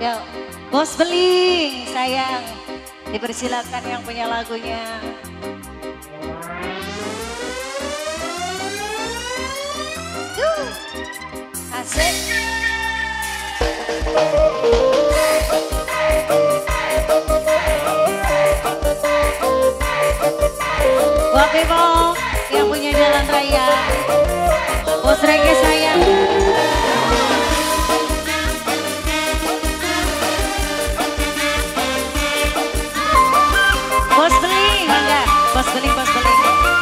Ya, Bos Beling sayang, dipersilakan yang punya lagunya. Asik. Buat Bebo yang punya jalan raya, Bos Reggae sayang. Bos Beling, enggak? Bos Beling, Bos Beling.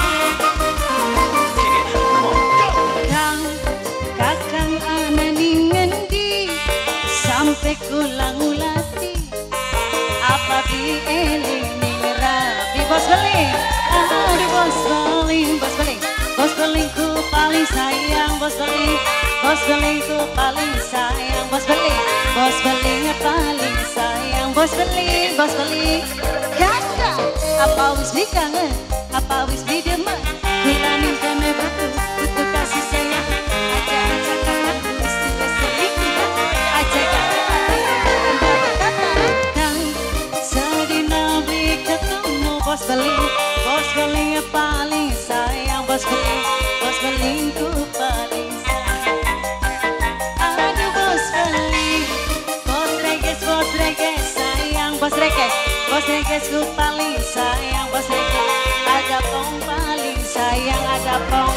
Kakang anani ngendi sampai kulang-ulati apa bi eling ning rabi. Bos Beling, aduh Bos Beling, Bos Beling. Bos Belingku paling sayang, Bos Beling. Bos Belingku paling sayang, Bos Beling. Bos Beling paling sayang, Bos Beling, Bos Beling. Kakak, apa wis dikangen, apa wis didemen, kulaning kene butuh kasih sayang. Aja kakak wis diselingkuh, aja kakak kang sedina bi ketemu Bos Beling. Bos Beling paling sayang, Bos Beling. Bos Belingku paling sayang. Aduh Bos Beling, Bos Reggae sayang, Bos Reggae. Bos Reggaeku paling sayang, Bos Reggae. Ada pong paling sayang, ada pong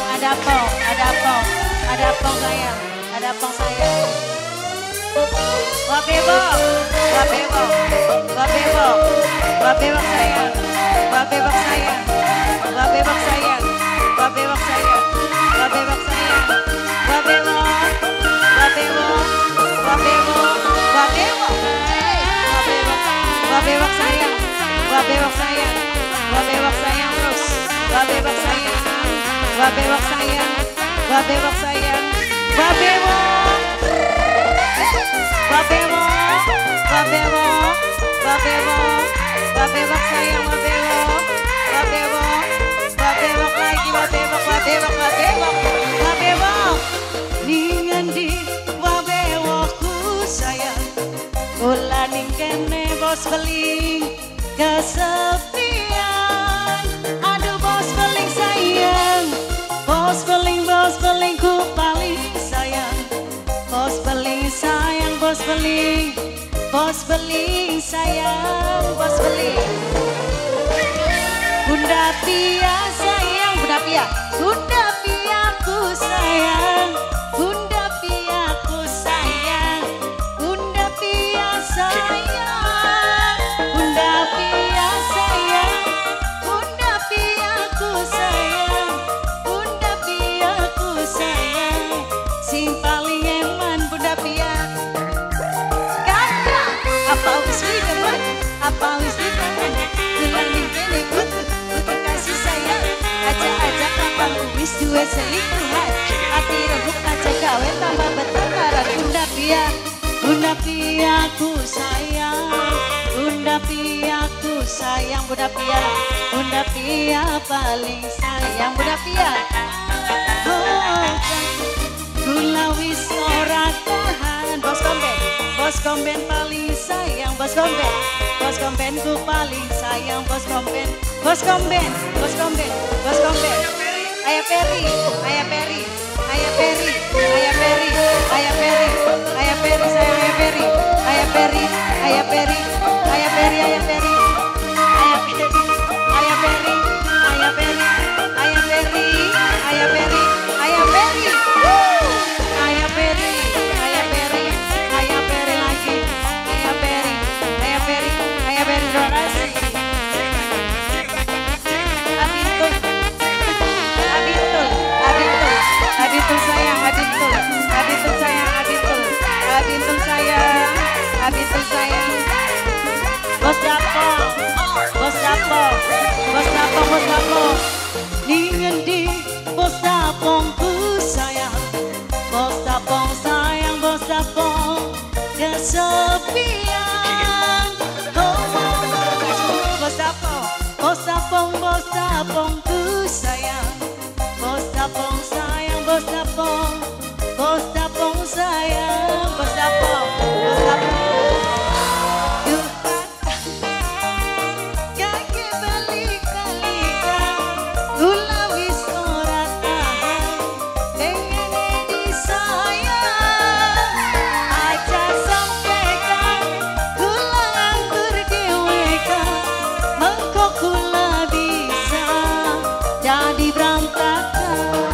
sayang, ada pong sayang. Wah Bebo, wah Bebo, wah Bebo, wah Bebo sayang, wah Bebo sayang, wah Bebo sayang, wah Bebo sayang, wah Bebo sayang, wah Bebo, wah Bebo, wah Bebo, wah Bebo, wah Bebo sayang, wah Bebo sayang, wah Bebo sayang terus, wah Bebo sayang, wah Bebo sayang, wah Bebo sayang, wah Bebo, wah Bebo, wah Bebo, wah Bebo, wah Bebo sayang, wah Bebo, wah Bebo, wah Bebo lagi, wah Bebo, wah Bebo, wah Bebo, wah Bebo, ningendi, wah Bebo ku sayang. Kula ning kene Bos Beling kesepian. Aduh Bos Beling sayang, Bos Belingku paling sayang. Bos Beling sayang, Bos Beling. Bos Beling sayang, Bos Beling. Bunda Pia sayang, Bunda Pia. Bunda Pia ku sayang, Bunda Pia ku sayang. Bunda Pia sayang, Bunda Pia sayang, Bunda Pia ku sayang, Bunda Pia ku sayang. Sing paling eman Bunda Pia. Kakak, apa wis didemen, apa wis dikangen, tulang ning kene butuh kasih sayang. Aja kakak wis duwe selingkuhan, ati rebuk aja gawe tambah bertengkaran. Bunda Pia, Bunda Pia ku sayang, Bunda Pia ku sayang, Bunda Pia. Bunda Pia paling sayang, Bunda Pia. Oh, kula wis ora tahan. Bos Komben, Bos Komben paling sayang, Bos Komben. Bos Kombenku paling sayang, Bos Komben. Bos Komben, Bos Komben, Bos Komben. Ayah Peri, Ayah Peri, Ayah Peri, Ayah Peri, Ayah Peri, Ayah Peri, sayang Ayah Peri, Ayah Peri, Ayah Peri, Ayah Peri, Ayah Peri, Ayah Peri, Ayah Peri, Ayah Peri, Ayah Peri, Ayah Peri, Ayah Peri, Ayah Peri, Ayah Peri, Ayah Peri lagi, Ayah Peri, Ayah Peri, Ayah Peri, terima kasih. Adintul sayang, Adintul sayang, Adintul sayang, Adintul sayang. Bos Dapo, Bos Dapo, Bos Dapo, Bos Dapo. Ningendi Bos Dapongku sayang, Bos Dapong sayang, Bos Dapong kesepian. Oh, Bos Dapong, Bos Dapong, Bos Dapongku sayang, Bos Dapong sayang, Bos Dapong, Bos Dapong sayang, Bos Dapong, Bos Dapong. jadi berantakan.